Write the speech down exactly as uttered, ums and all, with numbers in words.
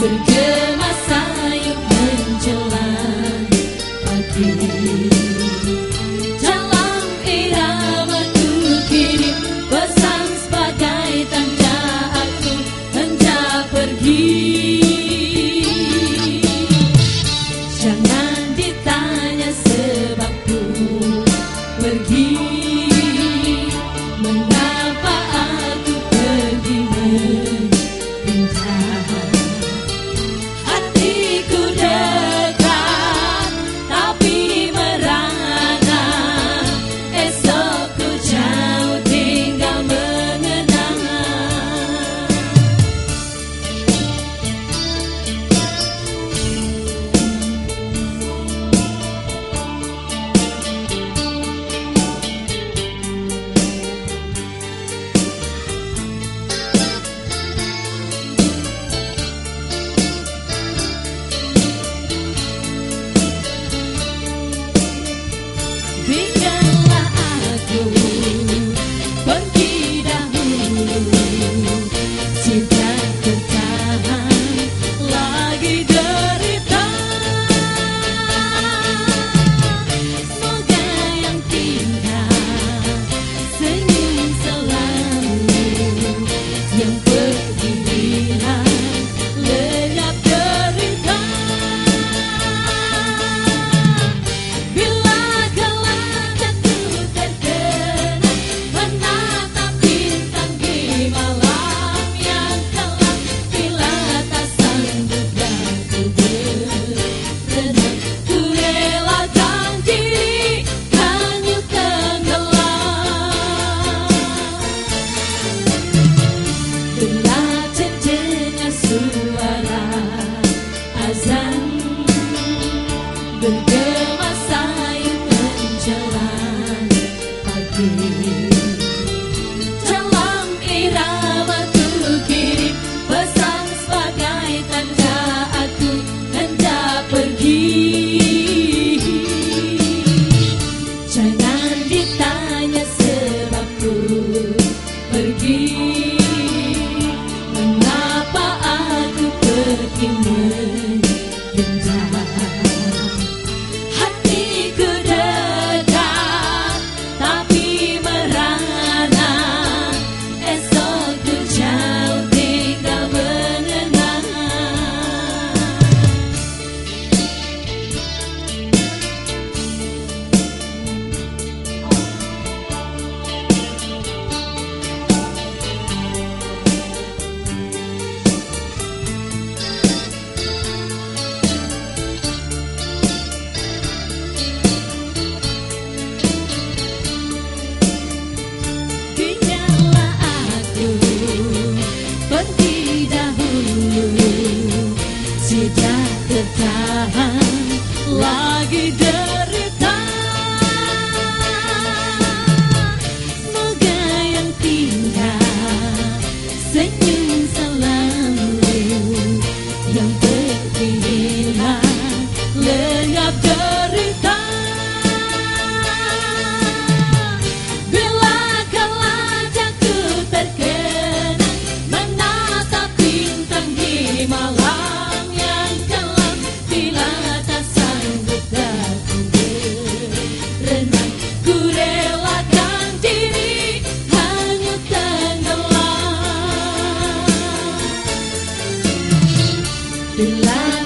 bergema sayup menjelang pagi. Dalam irama ku kirim pesan sebagai tanda aku hendak pergi. Jangan ditanya sebabku pergi, mengapa aku pergi mengindah. Hatiku dekat tapi merana, esok ku jauh tinggal mengenang. Biarlah aku pergi dahulu, tidak tertahan lagi derita. Semoga yang tinggal senyum selalu, yang pergi hilang lenyap derita. Bila gelapku terkena menatap bintang di malam yang gelap, bila tak sanggup aku berenang, ku relakan diri hanyut tenggelam. Bila terdengar suara azan bergema sayup menjelang pagi. Dalam irama ku kirim pesan sebagai tanda aku hendak pergi. Jangan ditanya sebabku pergi, mengapa aku pergi mengindah. Hatiku dekat tapi merana, esok ku jauh tinggal mengenang. Biarlah aku pergi dahulu, tidak tertahan lagi derita. Semoga yang tinggal senyum selalu, yang pergi hilang lenyap derita. Bila kelajangku terkena menatap bintang di malam yang gelap, bila tak sanggup aku berenang, ku relakan diri hanyut tenggelam. Bila